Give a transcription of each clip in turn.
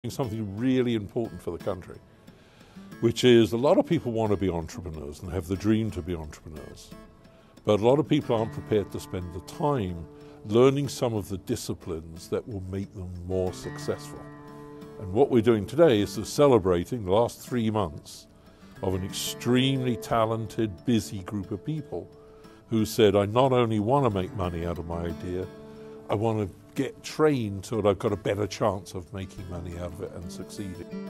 Something really important for the country, which is a lot of people want to be entrepreneurs and have the dream to be entrepreneurs, but a lot of people aren't prepared to spend the time learning some of the disciplines that will make them more successful. And what we're doing today is celebrating the last 3 months of an extremely talented, busy group of people who said, I not only want to make money out of my idea, I want to get trained so that I've got a better chance of making money out of it and succeeding.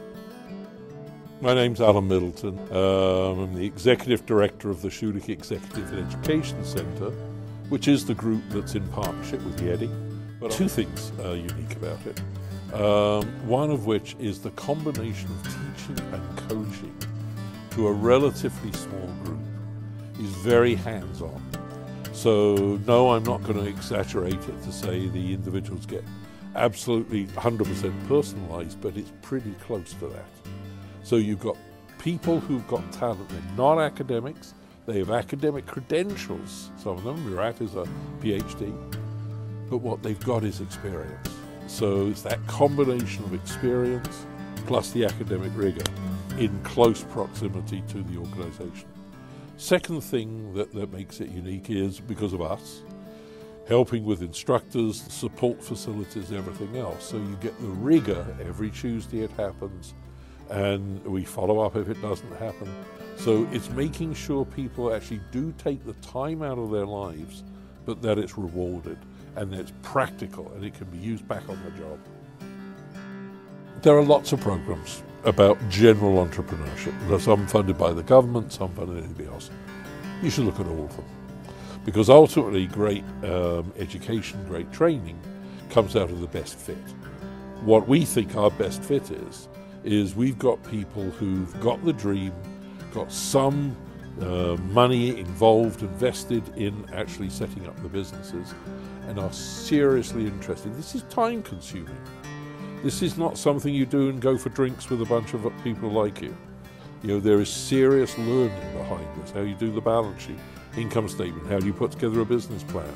My name's Alan Middleton. I'm the Executive Director of the Schulich Executive Education Centre, which is the group that's in partnership with YEDI. But two things are unique about it. One of which is the combination of teaching and coaching to a relatively small group is very hands-on. So no, I'm not going to exaggerate it to say the individuals get absolutely 100% personalized, but it's pretty close to that. So you've got people who've got talent. They're not academics. They have academic credentials. Some of them, Murat is a PhD, but what they've got is experience. So it's that combination of experience plus the academic rigor in close proximity to the organization. Second thing that makes it unique is because of us, helping with instructors, support facilities, everything else. So you get the rigor. Every Tuesday it happens, and we follow up if it doesn't happen. So it's making sure people actually do take the time out of their lives, but that it's rewarded and that it's practical and it can be used back on the job. There are lots of programs about general entrepreneurship. Some funded by the government, some funded anybody else. You should look at all of them, because ultimately great education, great training comes out of the best fit. What we think our best fit is we've got people who've got the dream, got some money involved, invested in actually setting up the businesses, and are seriously interested. This is time consuming. This is not something you do and go for drinks with a bunch of people like you. You know, there is serious learning behind this, how you do the balance sheet, income statement, how do you put together a business plan.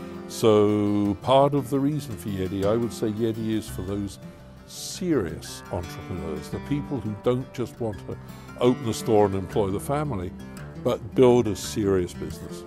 So part of the reason for YEDI, I would say YEDI is for those serious entrepreneurs, the people who don't just want to open a store and employ the family, but build a serious business.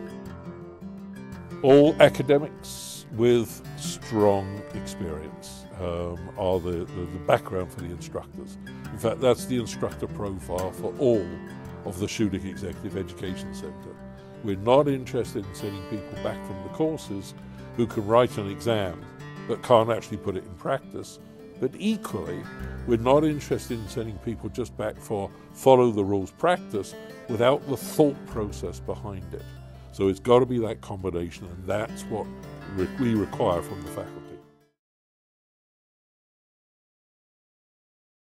All academics with strong experience are the background for the instructors. In fact, that's the instructor profile for all of the Schulich Executive Education Centre. We're not interested in sending people back from the courses who can write an exam but can't actually put it in practice. But equally, we're not interested in sending people just back for follow the rules practice without the thought process behind it. So it's got to be that combination, and that's what we require from the faculty.